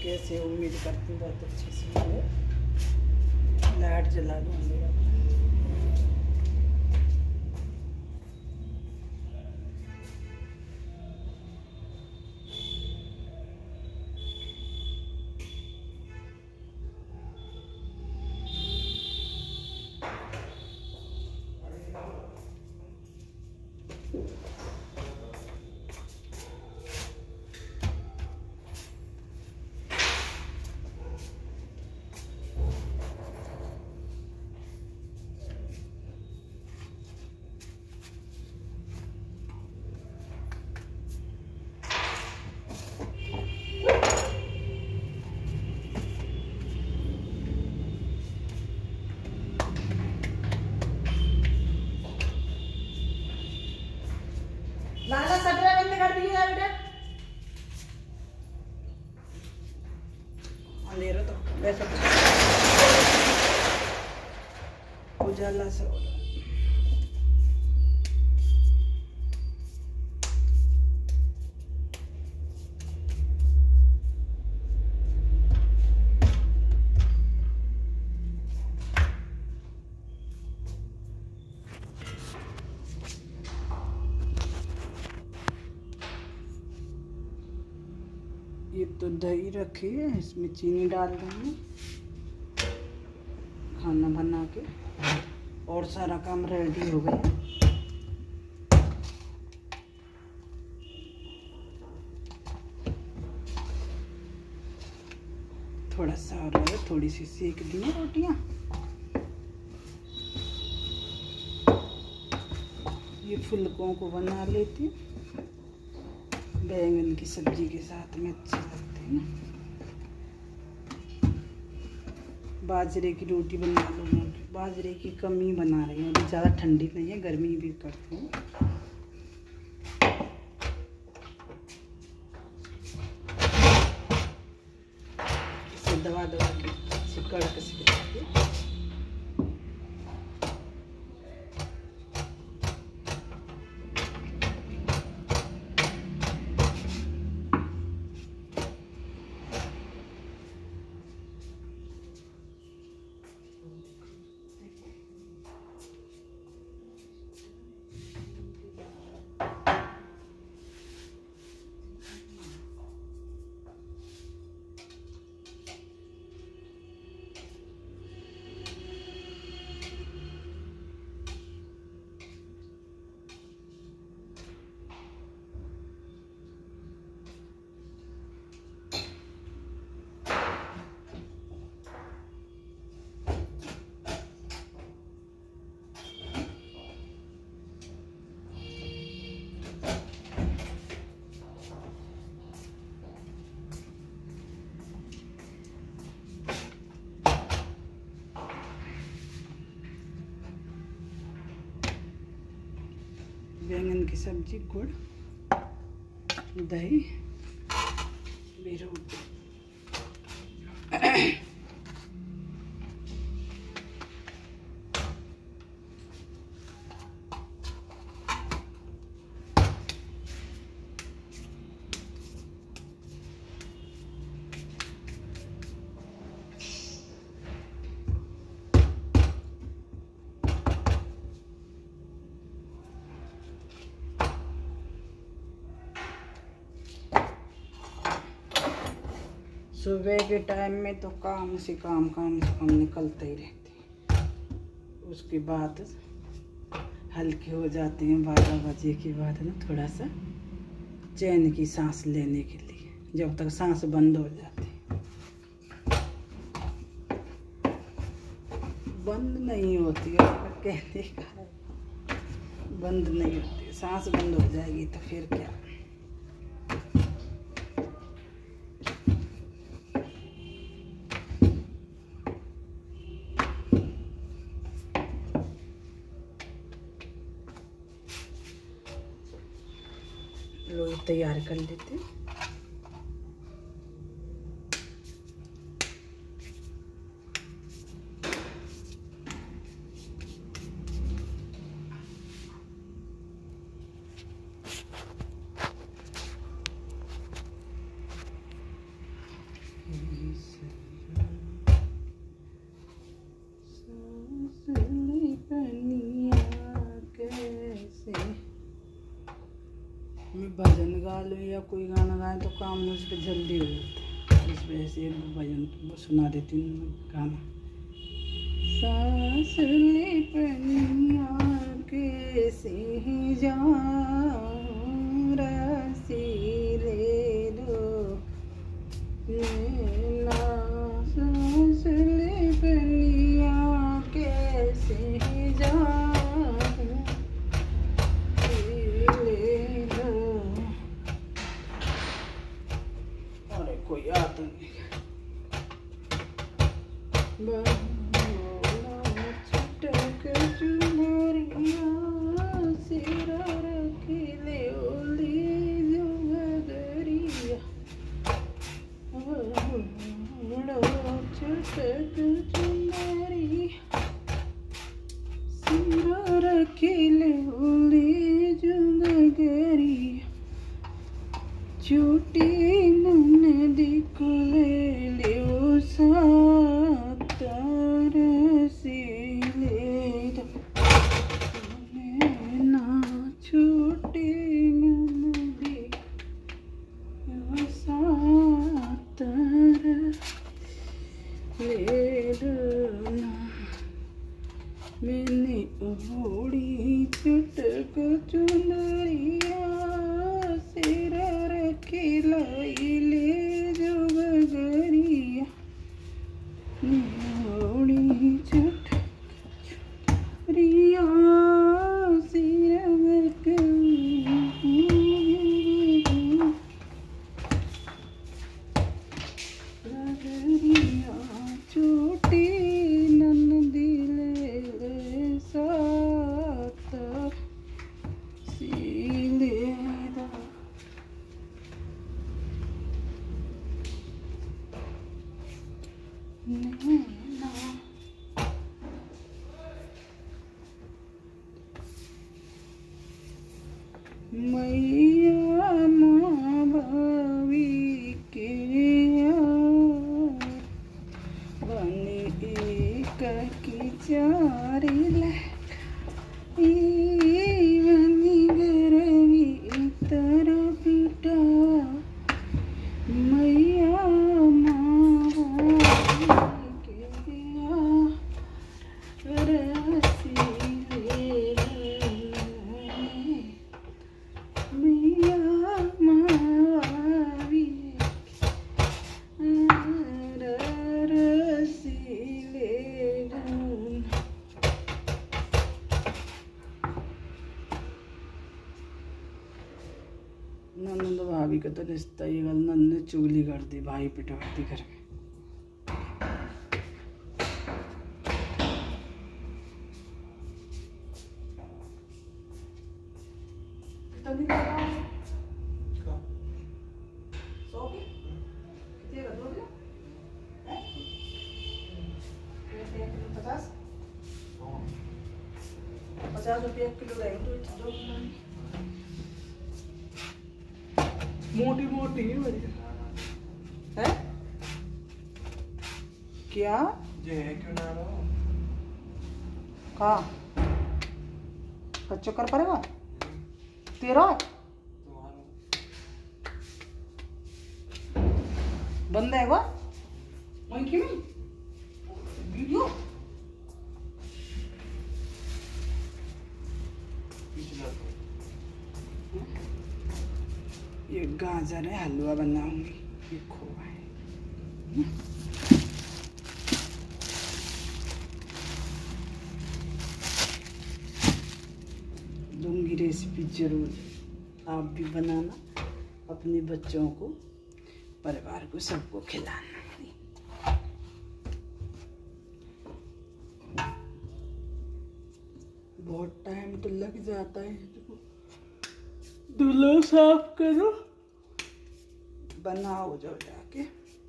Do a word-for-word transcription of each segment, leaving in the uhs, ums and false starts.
कैसे उम्मीद करती हूँ बहुत अच्छे से होंगे। लाइट जला दूँ अंधेरा। लाला शटर बंद कर दिया बेटा। अंधेरा तो वैसा उजाला सा हो रहा है। ये तो दही रखी है, इसमें चीनी डाल देंगे खाना बना के, और सारा काम रेडी हो गया। थोड़ा सा और है, थोड़ी सी सेक दी हैं रोटियाँ। ये फुलकों को बना लेती हूँ, बैंगन की सब्जी के साथ में अच्छे लगते हैं। बाजरे की रोटी बना लूँगी, बाजरे की कम ही बना रही हूँ, अभी ज़्यादा ठंडी नहीं है, गर्मी भी करती हूँ। इसे दबा दबा के सिकड़ के सिकड़ के बैंगन की सब्जी, गुड़, दही, रोटी। सुबह के टाइम में तो काम से काम काम से काम निकलते ही रहते हैं। उसके बाद हल्के हो जाते हैं बारह बजे के बाद ना, थोड़ा सा चैन की सांस लेने के लिए, जब तक सांस बंद हो जाती है। बंद नहीं होती है, कहने का बंद नहीं होती, सांस बंद हो जाएगी तो फिर क्या। लोई तैयार कर लेते हैं। मैं भजन गा लूँ या कोई गाना गाए तो काम मुझ पर जल्दी हो जाता है, इस वजह से एक भजन सुना देती हूँ मैं गाना। सांस ले पनिया कैसे जाऊं, रसी ले दो नैना, सांस ले पनिया कैसे जाऊं, ले दो। अरे कोई आता नहीं। चूटी नदी को ले लियो साथ, रसी ले दो नैना, चूटी नदी साथ ले दो ना। मैंने ओढ़ी चुटक चुनरिया, सिर रखी लाई ले जो गगरिया, ओढ़ी चुटक चुनरिया, सिर रखी गगरिया, चोटी नंदी ले साथ सीले दा। नैना मैया माँ भावी के बने एक की चारी बनी गरवी तर पिटा, मैया माँ के रसी ले मैया मावी रसी ले। ननद भाभी का तो रिश्ता ही गल, नंद ने चुगली कर दी, भाई पिटवाती घर में। पचास रुपये किलो रहेंगे तो दो मोटी मोटी है क्या जे है क्यों ना रहो का कच्चो कर पड़ेगा तेरा बंद है वो मंकी में वीडियो ये गाजर है, हलवा बनाऊंगी, ये खोआ है। दूंगी रेसिपी जरूर, आप भी बनाना, अपने बच्चों को, परिवार को, सबको खिलाना। बहुत टाइम तो लग जाता है, धुलो साफ करो, बनाओ जाओ जाके।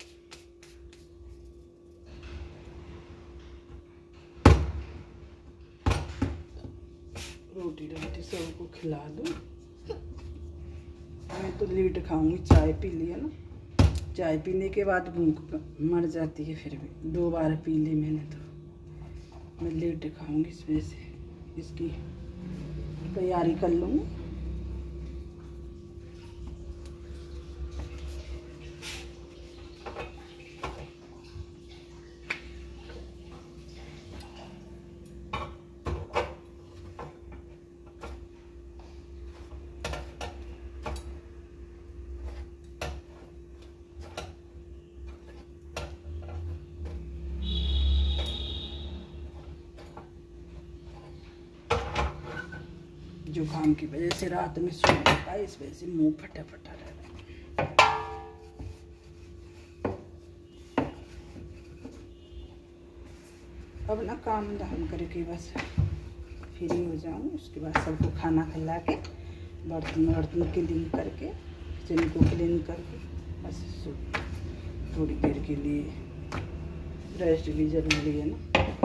रोटी रोटी सबको खिला दो। मैं तो लेट खाऊंगी, चाय पी लिया ना, चाय पीने के बाद भूख मर जाती है, फिर भी दो बार पी ली मैंने तो। मैं लेट खाऊंगी, इस वजह से इसकी तैयारी कर लूँगी। जुकाम की वजह से रात में सो नहीं पाई, इस वजह से मुंह फटा फटा रह रहा है। अब ना काम धाम करके बस फ्री हो जाऊँ, उसके बाद सबको खाना खिला के बर्तन वर्तन क्लीन करके किचन को क्लीन करके बस सो। थोड़ी देर के लिए रेस्ट भी जरूरी है ना।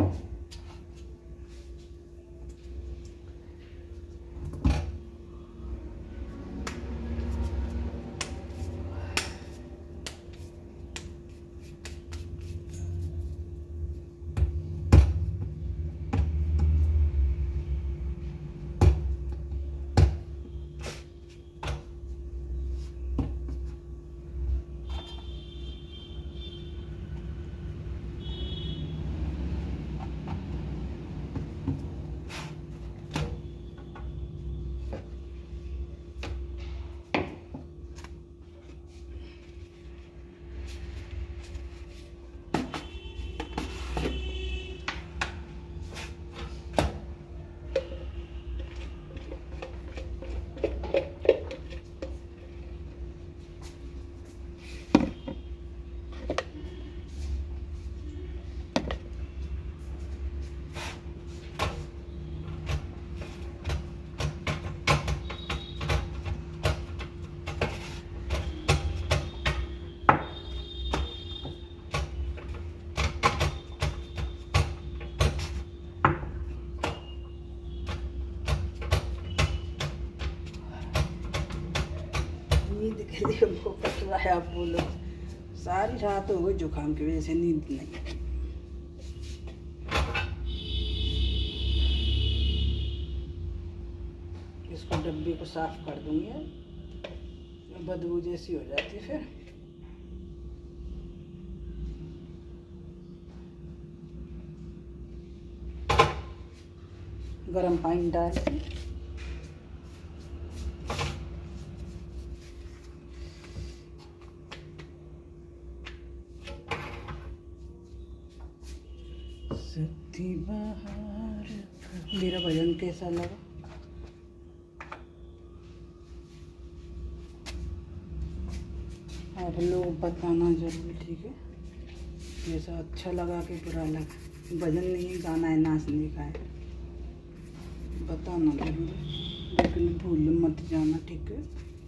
नींद के लिए वो पट रहा है, आप बोलो। सारी रात हो गई जुकाम की वजह से नींद नहीं। इसको डब्बे को साफ कर दूंगी, बदबू जैसी हो जाती है फिर। गरम पानी डाल के सती बहार। मेरा भजन कैसा लगा? आप लोग बताना जरूर, ठीक है? कैसा अच्छा लगा कि बुरा लगा। भजन नहीं गाना है, नाचने का है, बताना जरूर, लेकिन भूल मत जाना, ठीक है?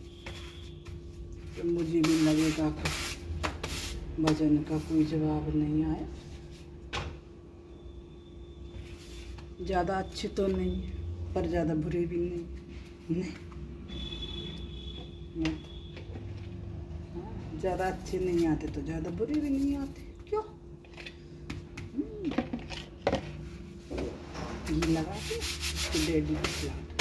तो मुझे भी लगेगा कि भजन का कोई जवाब नहीं आया। ज़्यादा अच्छे तो नहीं पर ज़्यादा बुरे भी नहीं, नहीं। हाँ, ज़्यादा अच्छे नहीं आते तो ज़्यादा बुरे भी नहीं आते, क्यों? ये लगा के इसको डैडी को खिला दो।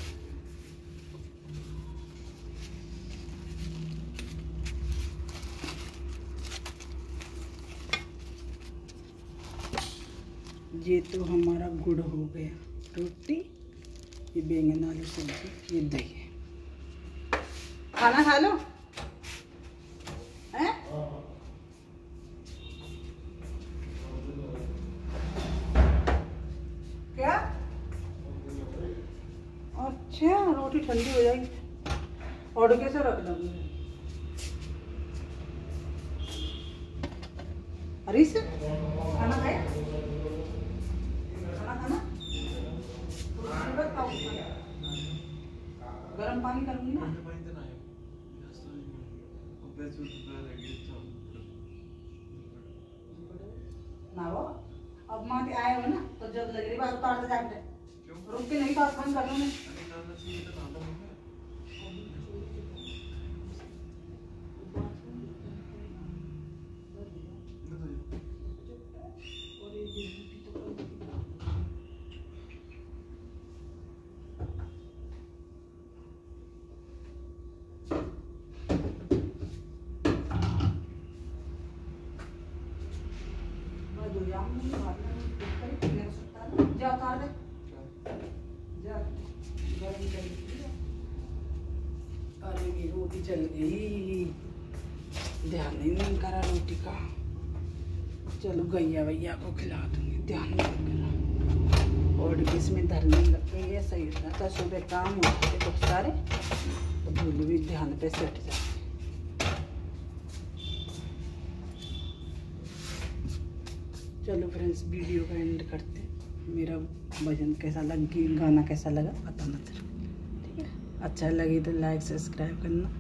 ये तो हमारा गुड़ हो गया, रोटी, ये बैंगन आलू सब्जी, ये दही है। खाना खा लो, हैं? क्या? अच्छा, रोटी ठंडी हो जाएगी और कैसे रख दूँगी? अरे से खाना खाया? गरम पानी करूँगी ना। ना वो अब माँ के आए हो ना तो जब लग रही बात उतार से जाके रुक के नहीं, बात बंद कर लो। दो या मुझे जा उतार दे जा गरम कर दी। अरे मेरी रोटी जल गई, ध्यान ही नहीं करा रोटी का। चलो गैया भैया को खिला दूंगी, ध्यान नहीं करा। और इसमें धरने लग गई है, सही होता था। सुबह काम होते थे बहुत सारे तो भूल भी ध्यान पे सेट जाते। चलो फ्रेंड्स वीडियो का एंड करते। मेरा भजन कैसा लग, गाना कैसा लगा बताना जरूर, ठीक है। अच्छा लगे तो लाइक सब्सक्राइब करना।